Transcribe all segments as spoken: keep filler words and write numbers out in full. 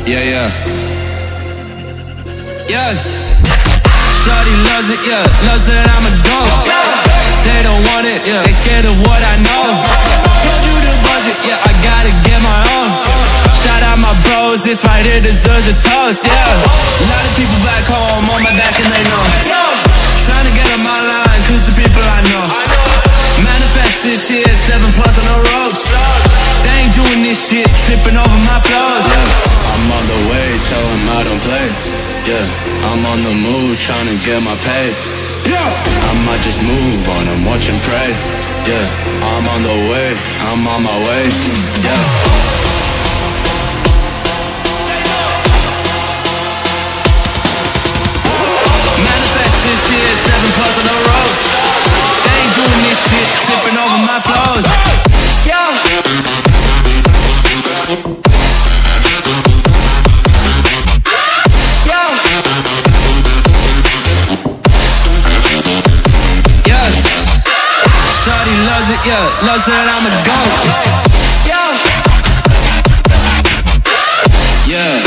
Yeah, yeah. Yeah. Shawty loves it, yeah. Loves that I'm a dog. They don't want it, yeah. They scared of what I know. Told you the budget, yeah. I gotta get my own. Shout out my bros, this right here deserves a toast, yeah. A lot of people back home on my back and they know. Trying to get on my line, cause the people I know. Manifest this year, seven plus on the ropes. They ain't doing this shit, tripping over my flows, yeah. I'm on the way, tell them I don't play. Yeah, I'm on the move, trying to get my pay. Yeah, I might just move on and watch and pray. Yeah, I'm on the way, I'm on my way. Yeah. Manifest this year, seven plus on the ropes. They ain't doing this shit, tripping over my flows. Yeah. Shawty loves it, yeah, loves that I'm a goat. Yeah.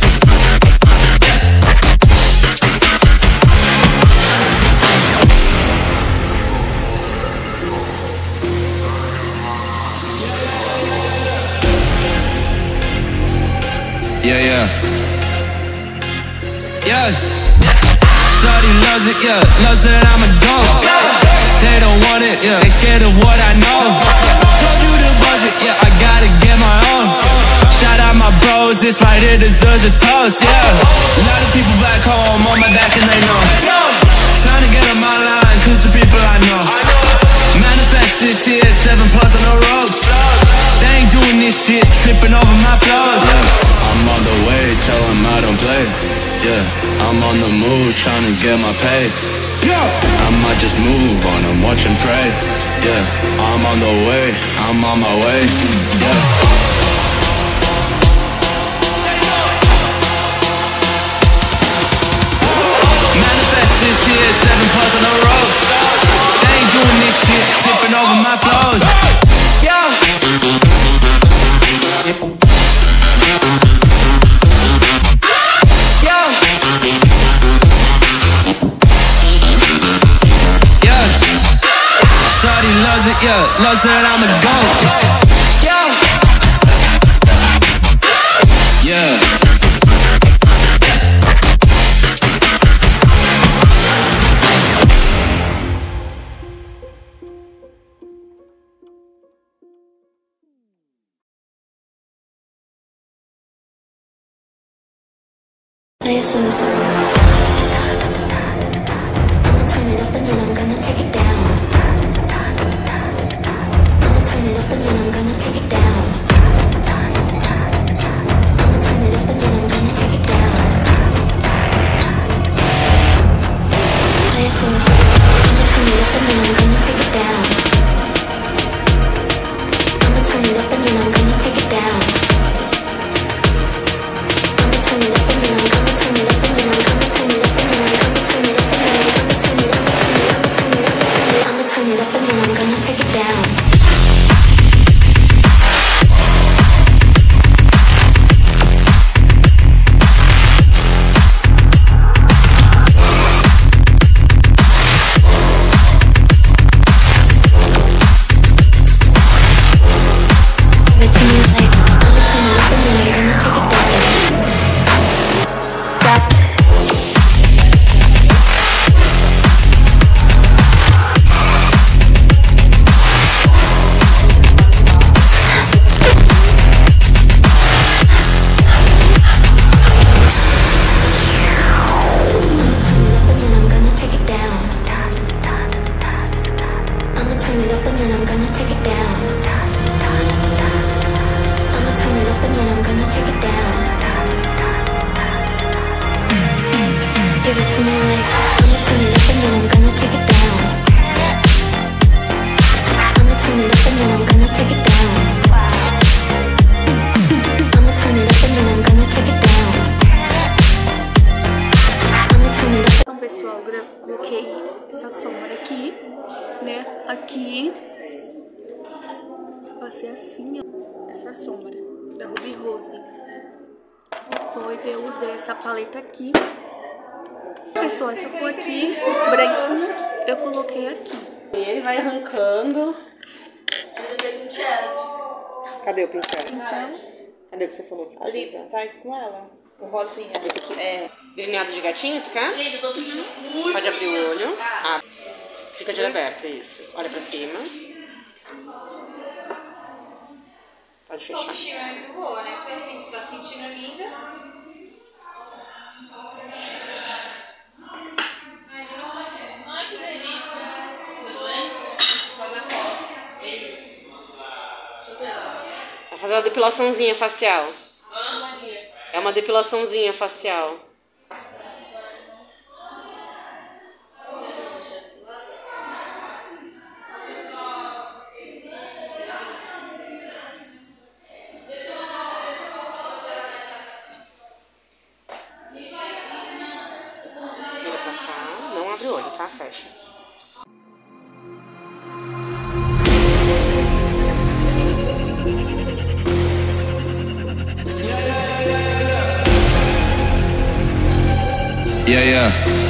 Yeah, yeah. Yeah. Shawty loves it, yeah, loves that I'm a goat. They don't want it, yeah. They scared of what I know. Told you the budget, yeah. I gotta get my own. Shout out my bros, this right here deserves a toast, yeah. A lot of people back home on my back and they know. Trying to get on my line, cause the people I know. Manifest this year, seven plus on the ropes. They ain't doing this shit, tripping over my flows, yeah. I'm on the way, tell them I don't play. Yeah, I'm on the move, trying to get my pay. I might just move on and watch and pray. Yeah, I'm on the way, I'm on my way. Yeah. Manifest this year, seven plus on the ropes. They ain't doing this shit, tripping over my flows. Yeah. Shawty loves it, yeah, loves that I'm a goat. Yeah. Play a song song. I'ma turn it up and then I'm gonna take it down. Turn it up and then I'm gonna take it down. I'ma turn it up and then I'm gonna take it down. Play a song song. I'ma turn it up and then I'm gonna take it down. I'ma turn it up and then I'm gonna take it down. I'ma turn it up and then I'm gonna turn it up and then I'm gonna turn it up and then I'm gonna turn it up and then I'm gonna turn it up and then I'm gonna turn it up and then I'ma turn it up and then I'm gonna take it down. Vai ser assim, ó, essa sombra da Ruby Rose. depois eu usei essa paleta aqui. Pessoal, essa cor aqui, branquinha, eu coloquei aqui. E ele vai arrancando. Ele fez um challenge. Cadê o pincel? Pincel. Cadê o que você falou? Ali, tá aqui com ela. o rosinha. Esse aqui é delineado de gatinho, tu quer? Gente, eu tô sentindo muito. Pode abrir o olho. Ah. Ah, fica de olho aberto, isso. Olha pra cima. Pode A fechar. autoestima é muito boa, né? Você assim, tá sentindo linda. Imagina o café. Ai, que delícia. Tudo bem? Joga fora. Deixa eu ver. Vai fazer uma depilaçãozinha facial. Hã? É uma depilaçãozinha facial. Vira pra cá. Não abre o olho, tá? Fecha. Yeah, yeah.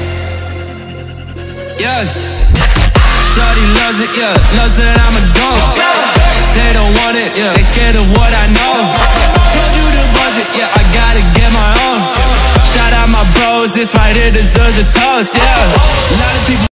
Yeah. Shawty loves it, yeah. Loves that I'm a dog. They don't want it, yeah. They scared of what I know. Told you the budget, yeah. I gotta get my own. Shout out my bros, this right here deserves a toast, yeah. A lot of people